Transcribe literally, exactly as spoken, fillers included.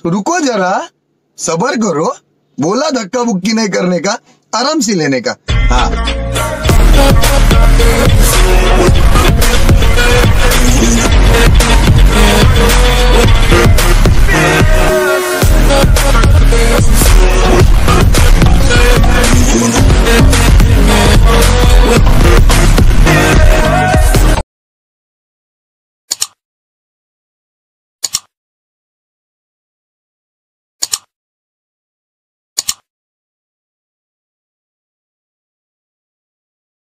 रुको जरा, सबर करो, बोला धक्का बुक्की नहीं करने का, आराम से लेने का। हाँ